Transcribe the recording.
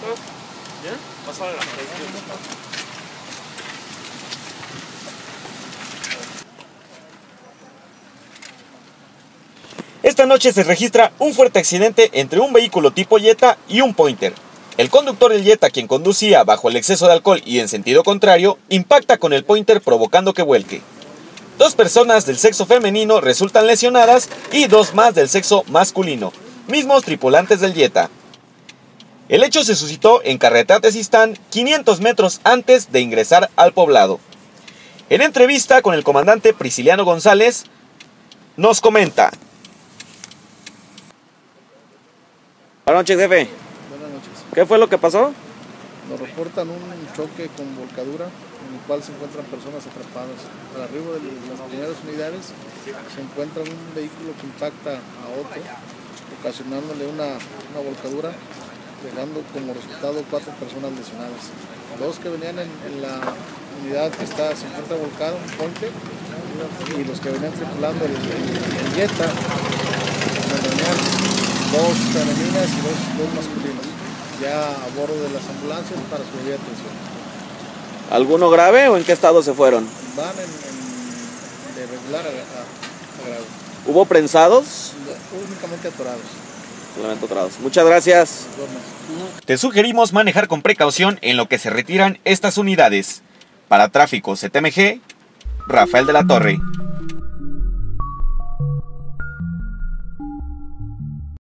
¿Ya? Pasar a la Esta noche se registra un fuerte accidente entre un vehículo tipo Jetta y un Pointer. El conductor del Jetta, quien conducía bajo el exceso de alcohol y en sentido contrario, impacta con el Pointer provocando que vuelque. 2 personas del sexo femenino resultan lesionadas y 2 más del sexo masculino, mismos tripulantes del Jetta. El hecho se suscitó en carretera Tezistán, 500 metros antes de ingresar al poblado. En entrevista con el comandante Prisciliano González, nos comenta. Buenas noches, jefe. Buenas noches. ¿Qué fue lo que pasó? Nos reportan un choque con volcadura en el cual se encuentran personas atrapadas. Al arribo de las primeras unidades se encuentra un vehículo que impacta a otro, ocasionándole una volcadura, dejando como resultado 4 personas lesionadas. 2 que venían en la unidad que se encuentra volcada, un Pointer, y los que venían tripulando el Jetta, venían 2 femeninas y 2 masculinos, ya a bordo de las ambulancias para su debida atención. ¿Alguno grave o en qué estado se fueron? Van de regular a grave. ¿Hubo prensados? Únicamente atorados. Solamente atorados. Muchas gracias. Te sugerimos manejar con precaución en lo que se retiran estas unidades. Para Tráfico CTMG, Rafael de la Torre.